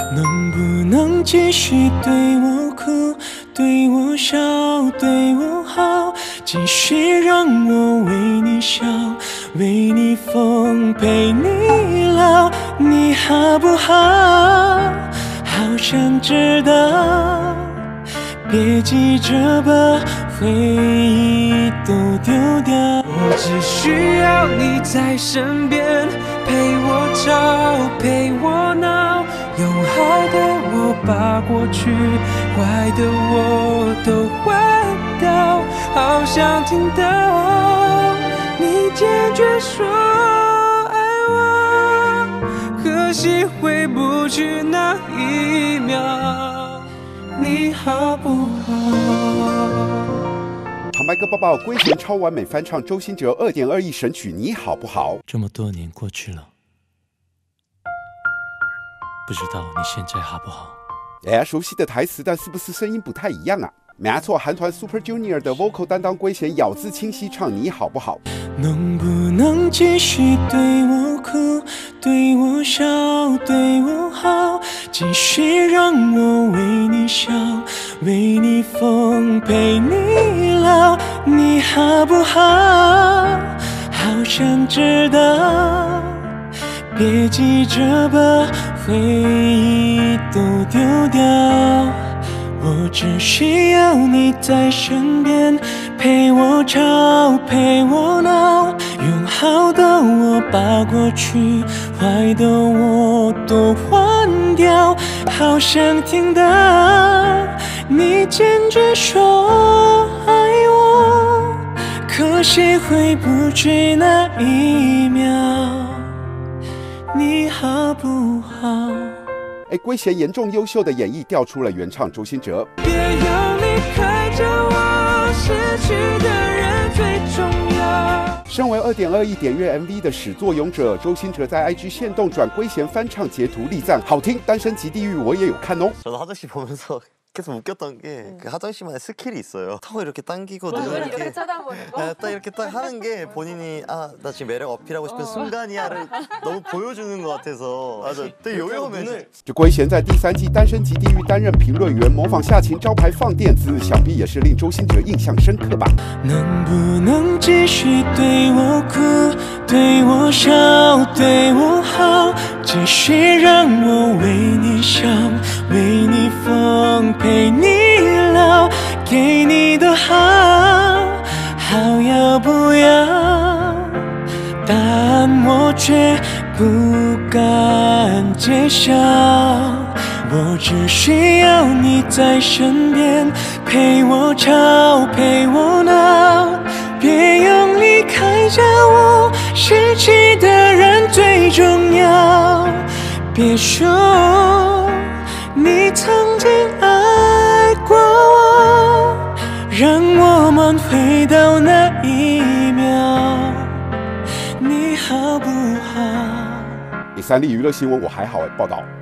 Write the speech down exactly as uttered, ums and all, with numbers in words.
能不能继续对我哭，对我笑，对我好，继续让我为你笑，为你疯，陪你老，你好不好？好想知道，别急着把回忆都丢掉。我只需要你在身边，陪我吵，陪我闹，有好的我把过去，坏的我都换掉。好想听到你坚决说爱我，可惜回不去那一秒，你好不好？ 旁白哥抱抱，龟贤超完美翻唱周兴哲二点二亿神曲《你好不好》。 这么多年过去了，不知道你现在好不好？ 哎，熟悉的台词，但是不是声音不太一样啊？没错，韩团 Super Junior 的 vocal 担当龟贤咬字清晰唱《你好不好》。 能不能继续对我哭，对我笑，对我好，继续让我为你笑，为你疯，陪你老，你好不好？好想知道，别急着把回忆都丢掉。我只需要你在身边，陪我吵，陪我闹，用好的我把过去，坏的我都换掉。好想听到你坚决说爱我，可惜回不去那一秒，你好不好？ 哎，龟贤严重优秀的演绎调出了原唱周兴哲。 别要离开着我，失去的人最重要。 身为二点二亿点阅 M V 的始作俑者，周兴哲在 I G 限动转龟贤翻唱截图力赞，好听，单身即地狱我也有看哦。 저는 화장실 보면서 계속 웃겼던 게 그 화장실만에 스킬이 있어요. 턱을 이렇게 당기고 눈을 이렇게, 이렇게 쳐다보는 거. 네, 딱 이렇게 딱 하는 게 본인이 아 나 지금 매력 어필하고 싶은 순간이야를 너무 보여주는 것 같아서 맞아. 되게 요요해. 这龟贤在第三季《单身即地狱》担任评论员，模仿夏晴招牌放电子，想必也是令周兴哲印象深刻吧。 能不能继续对我哭，对我笑，对我好，继续让我为你笑，为你疯，陪你老，给你的好，好要不要？答案我却不敢揭晓。我只需要你在身边，陪我吵，陪我闹，别用离开着我，失去的人最重要。别说你曾经爱过我，让我们回到那一秒，你好不好？ 第三例娱乐新闻，我还好哎，报道。